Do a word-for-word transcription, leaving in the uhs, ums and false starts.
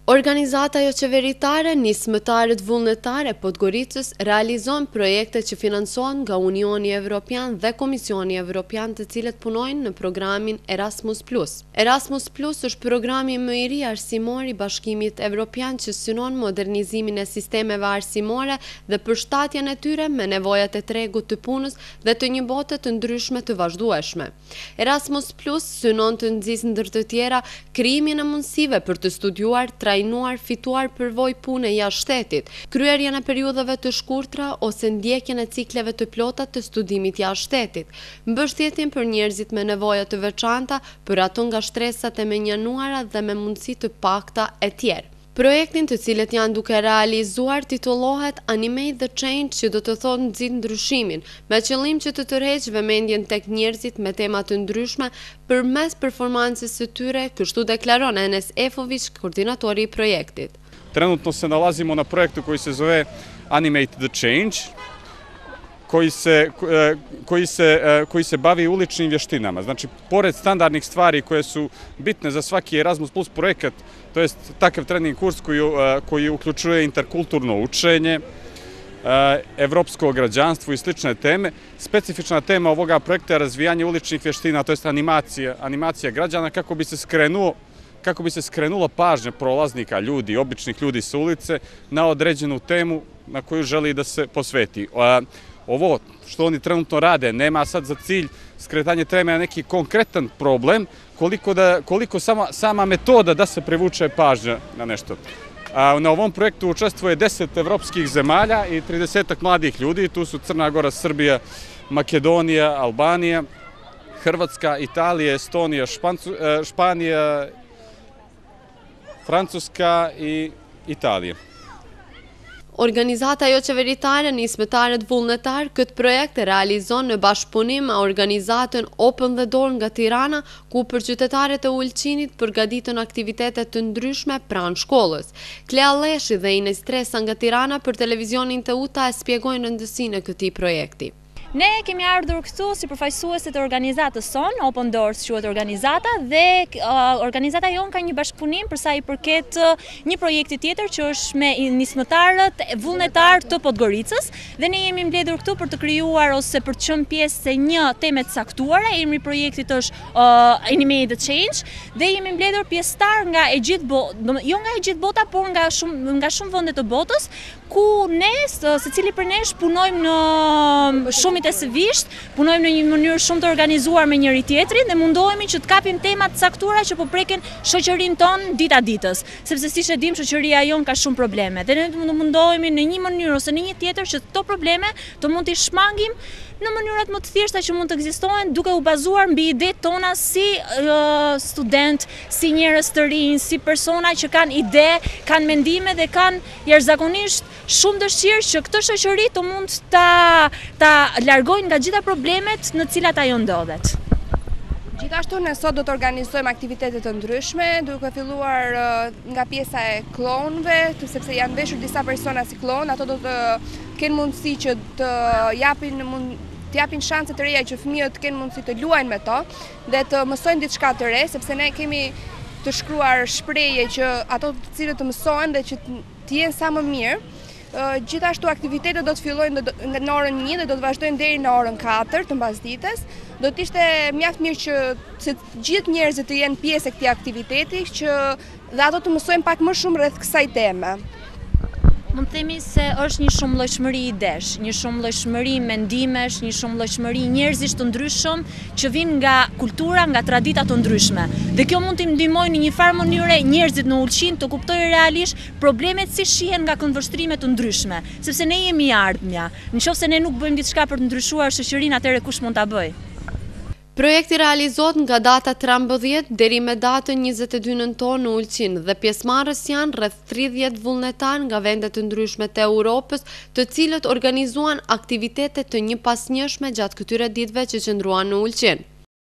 Organizata jo qeveritare Nismëtarët Vullnetare e Podgoricës realizon projekte që financohen nga Unioni Evropian dhe Komisioni Evropian, të cilët punojnë në programin Erasmus plus. Erasmus plus është programi më i ri arsimor i Bashkimit Evropian që synon modernizimin e sistemeve arsimore dhe përshtatjen e tyre me nevojat e tregut të punës dhe të një bote të ndryshme të vazhdueshme. Erasmus plus synon të nxjisë ndër të tjera krijimin e mundësive për të studiuar, trajnuar, fituar përvojë pune jashtë shtetit, kryerjen e periudhave të shkurtra ose ndjekjen e cikleve të plota të studimit jashtë shtetit, mbështjetjen për njerëzit me nevoja të veçanta, për ato nga shtresat e menjanuara dhe me mundësi të pakta e tjerë. Projektin, të cilët janë duke realizuar, titullohet Animate the Change, që do të thotë nxit ndryshimin, me qëllim që të tërheqë vëmendjen tek njerëzit me tema të ndryshme përmes performancës së tyre, kështu deklaron Enes Efović, koordinatori i projektit. Trenutno se nalazimo na projektu koji se zove Animate the Change, koji se, koji se, koji se bavi uličnim vještinama. Znači, pored standardnih stvari koje su bitne za svaki Erasmus plus projekat, to jest takav trening kurs koji, koji uključuje interkulturno učenje, evropsko građanstvo i slične teme. Specifična tema ovoga projekta je razvijanje uličnih vještina, to jest animacija, animacija građana kako bi se skrenuo kako bi se skrenula pažnja prolaznika, ljudi, običnih ljudi sa ulice na određenu temu na koju želi da se posveti. Ovo što oni trenutno rade nema sad za cilj skretanje teme na neki konkretan problem, koliko, da, koliko sama, sama metoda da se privuče pažnja na nešto. Na ovom projektu učestvuje deset evropskih zemalja i tridesetak mladih ljudi, tu su Crna Gora, Srbija, Makedonija, Albanija, Hrvatska, Italija, Estonija, Špancu, Španija, Francuska i Italija. Organizata jo qeveritare Nismëtarët Vullnetar këtë projekt e realizon në bashkëpunim me organizatën Open the Door nga Tirana, ku për qytetarët e Ulqinit përgatiten aktivitete të ndryshme pranë shkollës. Klea Leshi dhe Ines Tresa nga Tirana për televizionin të Uta e spjegojnë rëndësinë e këtij projekti. Ne kemi ardhur këtu si përfaqësuese të organizatës son, Open Doors quhet organizata, dhe uh, organizata jon ka një bashkëpunim për sa i përket uh, një projekti tjetër që është me nismëtarët vullnetar të Podgoricës, dhe ne jemi mbledhur këtu për të krijuar ose për të qenë pjesë e një teme të caktuare. Emri i projektit është uh, Animate the Change dhe jemi mbledhur pjesëtar nga e gjithë bota, jo nga e gjithë bota, por nga shumë nga shumë vende të botës, ku ne secili për nesh punojmë në shumë intensivist, punojmë në një mënyrë shumë të organizuar me njëri tjetrin dhe mundohemi që të kapim tema të caktuara që po prekin shoqërinë tonë dita ditës, sepse siç e dim shoqëria jon ka shumë probleme. Dhe ne mundohemi në një mënyrë ose në një tjetër që këto probleme të mund t'i shmangim në mënyrat më të thjeshta që mund të ekzistojnë, duke u bazuar mbi idetë tona si uh, student, si njerëz të rinj, si persona që kanë ide, kanë mendime dhe kanë jashtëzakonisht shumë dëshirë që këtë shoqëri të mund ta ta largojnë nga gjitha problemet në të cilat ajo ndodhet. Gjithashtu ne sot do të organizojmë aktivitete të ndryshme, duke filluar nga pjesa e klonëve, sepse janë veshur disa persona si klonë, ato do të kenë mundësi që të japin mund të japin shanse të reja që fëmijët kenë mundësi të luajnë me to dhe të mësojnë diçka të re, sepse ne kemi të shkruar shprehje që ato të cilët të mësohen dhe që të jenë sa më mirë. Gjithashtu aktivitetet do të fillojnë në orën një dhe do të vazhdojnë deri në orën katër të mbasdites. Do të ishte mjaft mirë që të gjithë njerëzit të jenë pjesë e këtij aktiviteti, që dhe ato të mësojnë pak më shumë rreth kësaj teme. Mund të themi se është një shumëllojshmëri idesh, një shumëllojshmëri mendimesh, një shumëllojshmëri njerëzish të ndryshëm që vijnë nga kultura, nga tradita të ndryshme. Dhe kjo mund t'i ndihmojë në një farë mënyre njerëzit në Ulqin të kuptojnë realisht problemet si shihen nga këndvështrime të ndryshme, sepse ne jemi ardhmja. Nëse ne nuk bëjmë diçka për të ndryshuar shoqërinë, atëherë kush mund ta bëjë? Projekti realizohet nga data trembëdhjetë deri me datën njëzet e dy nëntor në Ulqin dhe pjesëmarrës janë rreth tridhjetë vullnetar nga vende të ndryshme të Europës, të cilët organizuan aktivitete të njëpasnjëshme gjatë këtyre ditëve që qëndruan në Ulqin.